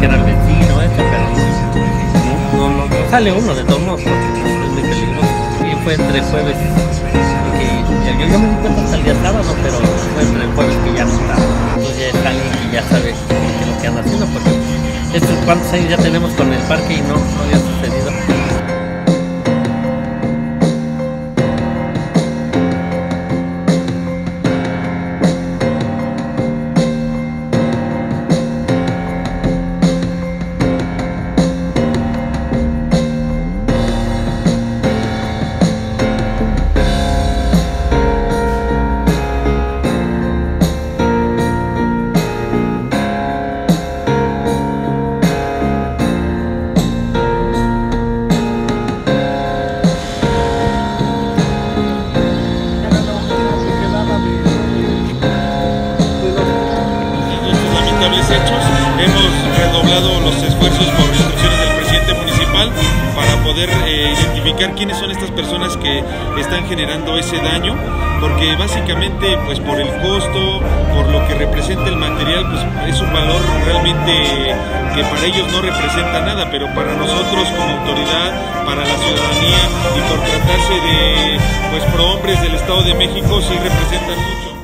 que era el vecino, pero no sale uno de todos modos porque es muy peligroso. Y fue entre jueves y yo me di cuenta hasta el día sábado, pero fue entre el jueves que ya no estaba. Entonces ya está alguien que ya sabe qué es lo que anda haciendo, porque estos cuantos años ya tenemos con el parque y no había sucedido. Hechos. Hemos redoblado los esfuerzos por instrucciones del presidente municipal para poder identificar quiénes son estas personas que están generando ese daño, porque básicamente pues por el costo, por lo que representa el material, pues es un valor realmente que para ellos no representa nada, pero para nosotros como autoridad, para la ciudadanía y por tratarse de pues prohombres del Estado de México sí representan mucho.